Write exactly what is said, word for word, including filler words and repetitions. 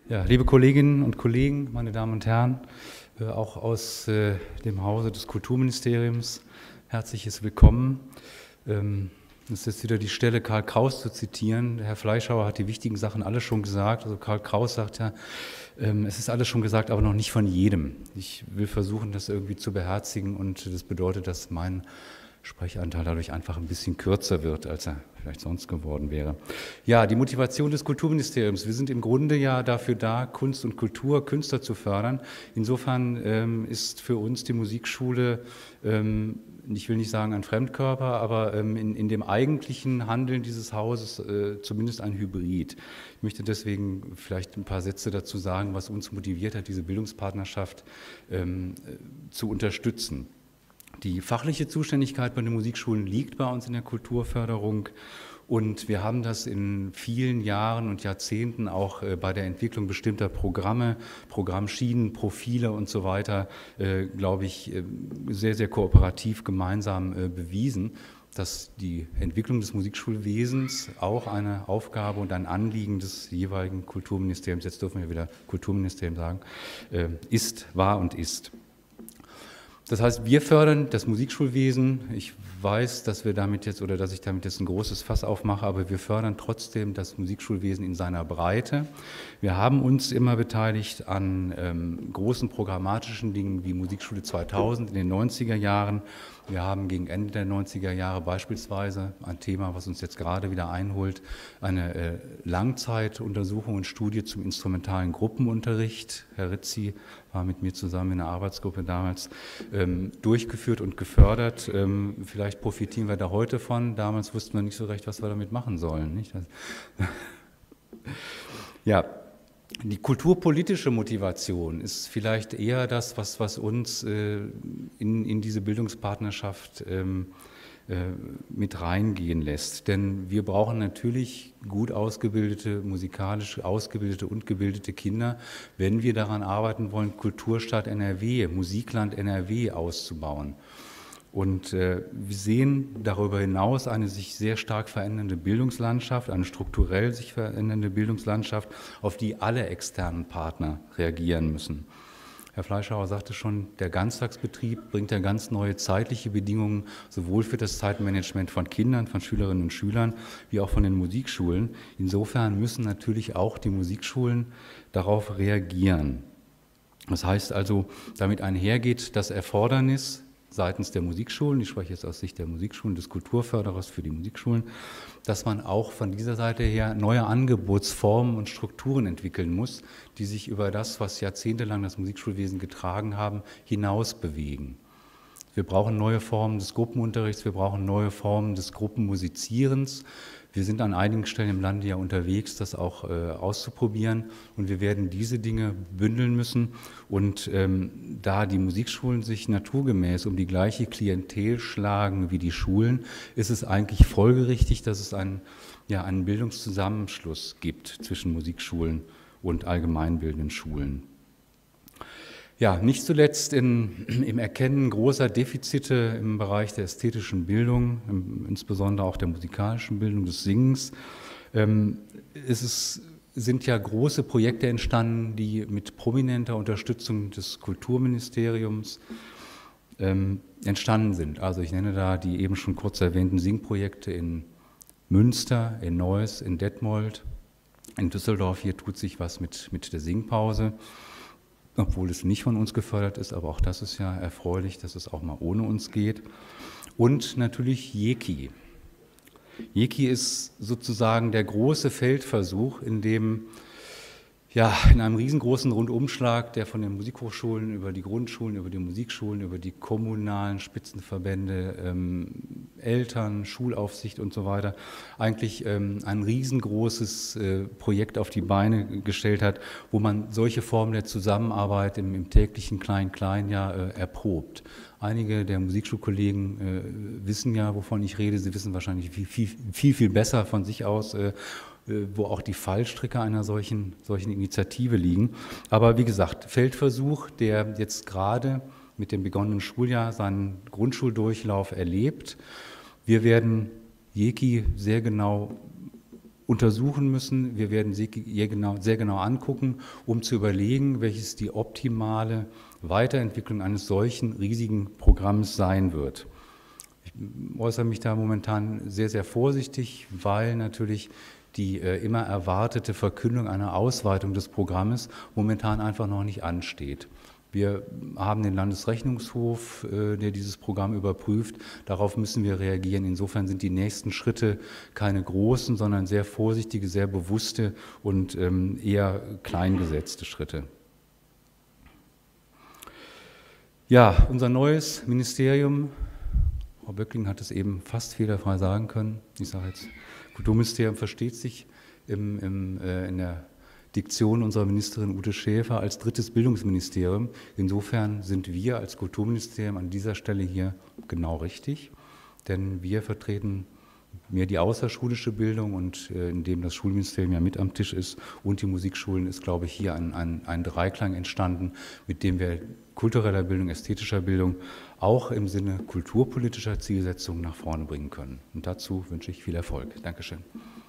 Ja, liebe Kolleginnen und Kollegen, meine Damen und Herren, äh, auch aus äh, dem Hause des Kulturministeriums, herzliches Willkommen. Ähm, es ist wieder die Stelle, Karl Kraus zu zitieren. Herr Fleischhauer hat die wichtigen Sachen alle schon gesagt. Also Karl Kraus sagt ja, ähm, es ist alles schon gesagt, aber noch nicht von jedem. Ich will versuchen, das irgendwie zu beherzigen, und das bedeutet, dass mein Sprechanteil dadurch einfach ein bisschen kürzer wird, als er vielleicht sonst geworden wäre. Ja, die Motivation des Kulturministeriums. Wir sind im Grunde ja dafür da, Kunst und Kultur, Künstler zu fördern. Insofern ähm, ist für uns die Musikschule, ähm, ich will nicht sagen ein Fremdkörper, aber ähm, in, in dem eigentlichen Handeln dieses Hauses äh, zumindest ein Hybrid. Ich möchte deswegen vielleicht ein paar Sätze dazu sagen, was uns motiviert hat, diese Bildungspartnerschaft ähm, zu unterstützen. Die fachliche Zuständigkeit bei den Musikschulen liegt bei uns in der Kulturförderung, und wir haben das in vielen Jahren und Jahrzehnten auch bei der Entwicklung bestimmter Programme, Programmschienen, Profile und so weiter, glaube ich, sehr, sehr kooperativ gemeinsam bewiesen, dass die Entwicklung des Musikschulwesens auch eine Aufgabe und ein Anliegen des jeweiligen Kulturministeriums, jetzt dürfen wir wieder Kulturministerium sagen, ist, war und ist. Das heißt, wir fördern das Musikschulwesen. Ich weiß, dass wir damit jetzt oder dass ich damit jetzt ein großes Fass aufmache, aber wir fördern trotzdem das Musikschulwesen in seiner Breite. Wir haben uns immer beteiligt an ähm, großen programmatischen Dingen wie Musikschule zweitausend in den neunziger Jahren. Wir haben gegen Ende der neunziger Jahre beispielsweise ein Thema, was uns jetzt gerade wieder einholt, eine äh, Langzeituntersuchung und Studie zum instrumentalen Gruppenunterricht. Herr Rizzi war mit mir zusammen in der Arbeitsgruppe damals ähm, durchgeführt und gefördert. Ähm, vielleicht profitieren wir da heute von. Damals wussten wir nicht so recht, was wir damit machen sollen. Nicht? Ja. Die kulturpolitische Motivation ist vielleicht eher das, was, was uns äh, in, in diese Bildungspartnerschaft ähm, äh, mit reingehen lässt. Denn wir brauchen natürlich gut ausgebildete, musikalisch ausgebildete und gebildete Kinder, wenn wir daran arbeiten wollen, Kulturstadt N R W, Musikland N R W auszubauen. Und äh, wir sehen darüber hinaus eine sich sehr stark verändernde Bildungslandschaft, eine strukturell sich verändernde Bildungslandschaft, auf die alle externen Partner reagieren müssen. Herr Fleischhauer sagte schon, der Ganztagsbetrieb bringt ja ganz neue zeitliche Bedingungen, sowohl für das Zeitmanagement von Kindern, von Schülerinnen und Schülern, wie auch von den Musikschulen. Insofern müssen natürlich auch die Musikschulen darauf reagieren. Das heißt also, damit einhergeht das Erfordernis seitens der Musikschulen, ich spreche jetzt aus Sicht der Musikschulen, des Kulturförderers für die Musikschulen, dass man auch von dieser Seite her neue Angebotsformen und Strukturen entwickeln muss, die sich über das, was jahrzehntelang das Musikschulwesen getragen haben, hinaus bewegen. Wir brauchen neue Formen des Gruppenunterrichts, wir brauchen neue Formen des Gruppenmusizierens. Wir sind an einigen Stellen im Lande ja unterwegs, das auch äh, auszuprobieren, und wir werden diese Dinge bündeln müssen. Und ähm, da die Musikschulen sich naturgemäß um die gleiche Klientel schlagen wie die Schulen, ist es eigentlich folgerichtig, dass es einen, ja, einen Bildungszusammenschluss gibt zwischen Musikschulen und allgemeinbildenden Schulen. Ja, nicht zuletzt in, im Erkennen großer Defizite im Bereich der ästhetischen Bildung, im, insbesondere auch der musikalischen Bildung, des Singens, ähm, ist es, sind ja große Projekte entstanden, die mit prominenter Unterstützung des Kulturministeriums ähm, entstanden sind. Also ich nenne da die eben schon kurz erwähnten Singprojekte in Münster, in Neuss, in Detmold, in Düsseldorf. Hier tut sich was mit, mit der Singpause, obwohl es nicht von uns gefördert ist, aber auch das ist ja erfreulich, dass es auch mal ohne uns geht. Und natürlich Jeki. Jeki ist sozusagen der große Feldversuch, in dem ja, in einem riesengroßen Rundumschlag, der von den Musikhochschulen über die Grundschulen, über die Musikschulen, über die kommunalen Spitzenverbände, ähm, Eltern, Schulaufsicht und so weiter, eigentlich ähm, ein riesengroßes äh, Projekt auf die Beine gestellt hat, wo man solche Formen der Zusammenarbeit im, im täglichen Klein-Klein ja äh, erprobt. Einige der Musikschulkollegen äh, wissen ja, wovon ich rede. Sie wissen wahrscheinlich viel, viel, viel, viel besser von sich aus, äh, wo auch die Fallstricke einer solchen, solchen Initiative liegen. Aber wie gesagt, Feldversuch, der jetzt gerade mit dem begonnenen Schuljahr seinen Grundschuldurchlauf erlebt. Wir werden Jeki sehr genau untersuchen müssen. Wir werden sie sehr genau, sehr genau angucken, um zu überlegen, welches die optimale Weiterentwicklung eines solchen riesigen Programms sein wird. Ich äußere mich da momentan sehr, sehr vorsichtig, weil natürlich die äh, immer erwartete Verkündung einer Ausweitung des Programmes momentan einfach noch nicht ansteht. Wir haben den Landesrechnungshof, äh, der dieses Programm überprüft. Darauf müssen wir reagieren. Insofern sind die nächsten Schritte keine großen, sondern sehr vorsichtige, sehr bewusste und ähm, eher klein gesetzte Schritte. Ja, unser neues Ministerium, Frau Böckling hat es eben fast fehlerfrei sagen können. Ich sage jetzt, Kulturministerium versteht sich im, im, äh, in der Diktion unserer Ministerin Ute Schäfer als drittes Bildungsministerium. Insofern sind wir als Kulturministerium an dieser Stelle hier genau richtig, denn wir vertreten mehr die außerschulische Bildung und äh, indem das Schulministerium ja mit am Tisch ist und die Musikschulen ist, glaube ich, hier ein, ein, ein Dreiklang entstanden, mit dem wir kultureller Bildung, ästhetischer Bildung auch im Sinne kulturpolitischer Zielsetzungen nach vorne bringen können. Und dazu wünsche ich viel Erfolg. Dankeschön.